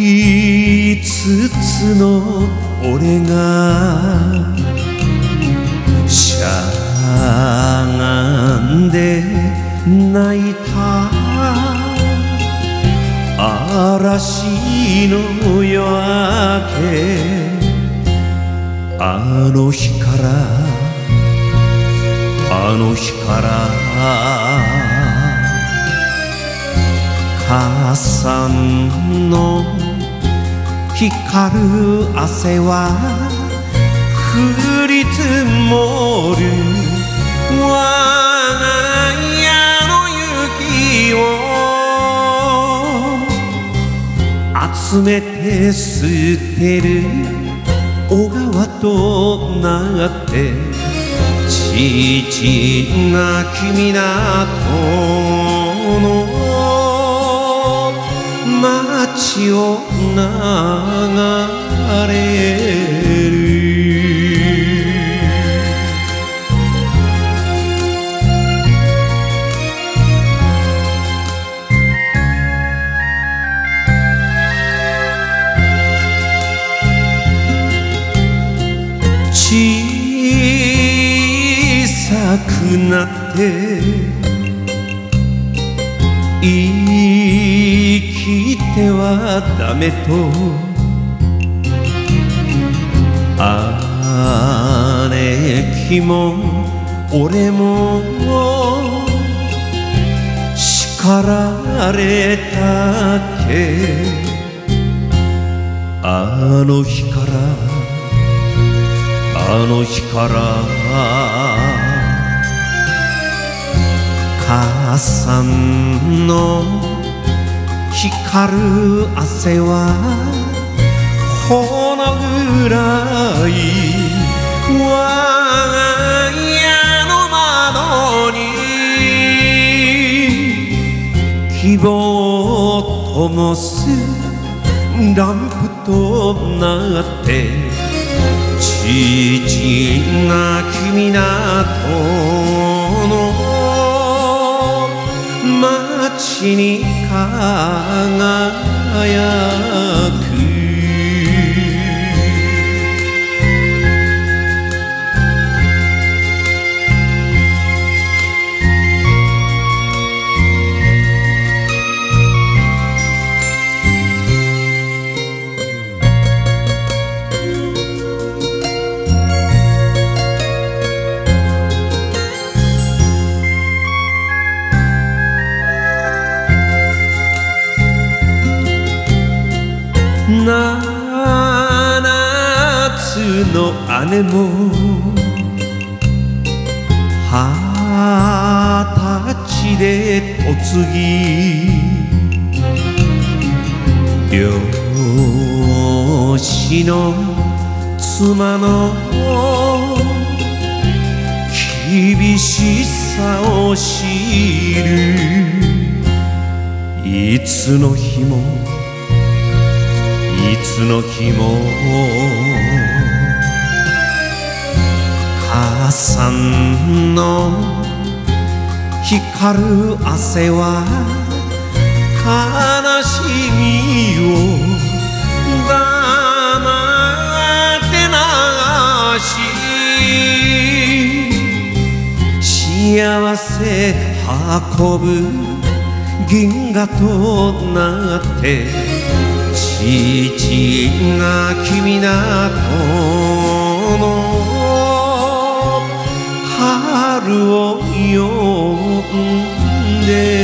つつの俺がしゃがんで泣いた嵐の夜明けあの日から母さんの光る汗は降り積もる我が家の雪を集めて捨てる小川となって父が君だとの街を流れる小さくなって生きてはダメと姉貴も俺も叱られたっけあの日から母さんの光る汗はほのぐらい我が家の窓に希望を灯すランプとなって父が君だとの街に輝く7つの姉も20歳で嫁ぎ漁師の妻の厳しさを知るいつの日も母さんの光る汗は悲しみを黙って流し幸せ運ぶ銀河となって父が君だとの春を呼んで